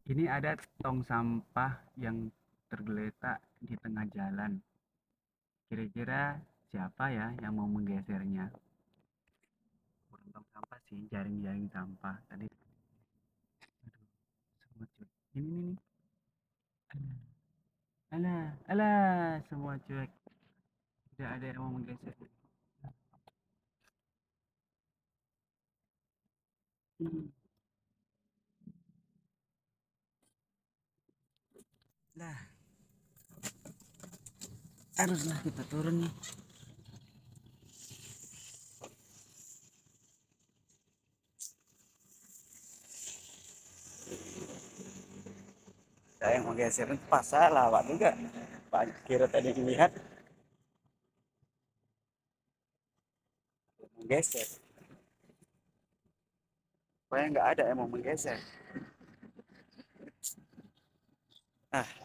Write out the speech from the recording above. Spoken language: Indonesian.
Ini ada tong sampah yang tergeletak di tengah jalan. Kira-kira siapa ya yang mau menggesernya? Bukan tong sampah sih, jaring-jaring sampah. Tadi, aduh, semut cuek. Ini nih. Alah, alah, semua cuek. Tidak ada yang mau menggeser. Hmm, Lah, haruslah kita turun nih. Saya yang menggeser itu pas salah, Pak juga. Pak kira tadi dilihat menggeser. Pokoknya nggak ada yang mau menggeser. Ah,